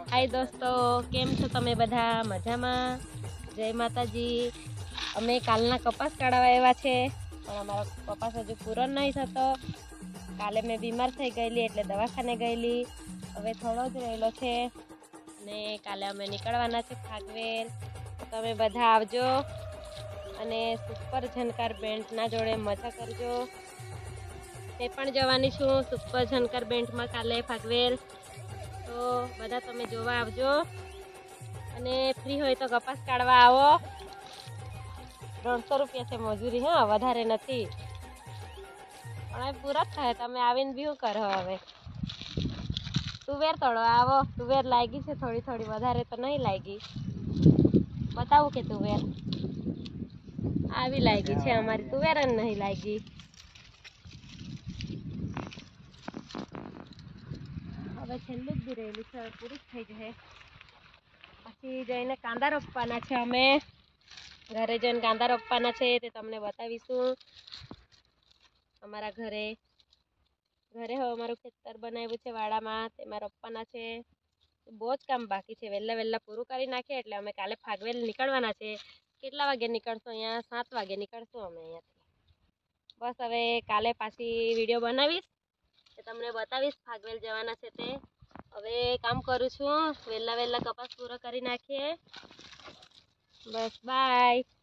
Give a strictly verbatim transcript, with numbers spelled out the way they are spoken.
हाय दोस्तों, केम छो तमे बधा मजामां? जय माताजी। अमे कालना कपास काढवा आव्या छे पण अमारो कपास हजू पूरो नहीं थतो। काले मैं बीमार थई गईली एटले दवाखाने गईली। हवे थोड़ो ज रहेलो छे ने काले अमे निकळवाना छे फागवेल। तमे बधा आवजो अने सुपर झनकार बेंट ना जोड़े मजा करजो। मैं पण जवानी छुं सुपर झनकार बेंट में काले फागवेल। तो बधा तमे जोवा आवजो अने फ्री होय तो कपास काढवा आवो। त्रणसो रुपया छे मजूरी, हाँ वधारे नथी पण હવે પૂરા જ થાય। તમે આવીને બી શું કરો? હવે તુવેર તળો આવો। તુવેર લાગી છે થોડી થોડી, વધારે તો નહીં લાગી। બતાવું કે તુવેર આવી લાગી છે અમારી તુવેર જ નહીં લાગી। હવે છેલ્લું જ બી રહેલું છે, હવે પૂરું જ થઈ જશે। પછી જઈને કાંદા રોપવાના છે। અમે ઘરે જઈને કાંદા રોપવાના છે તે તમને બતાવીશું। અમારા ઘરે ઘરે હવે અમારું ખેતર બનાવ્યું છે વાડામાં, તેમાં રોપવાના છે। બહુ જ કામ બાકી છે, વહેલા વહેલા પૂરું કરી નાખીએ એટલે અમે કાલે ફાગવેલ નીકળવાના છે। કેટલા વાગે નીકળશું? અહીંયા સાત વાગે નીકળશું અમે અહીંયાથી। બસ હવે કાલે પાછી વિડીયો બનાવીશ, તમને બતાવીશ ફાગવેલ જવાના છે તે। હવે કામ કરું છું, વહેલા વહેલા કપાસ પૂરો કરી નાખીએ। બસ બાય।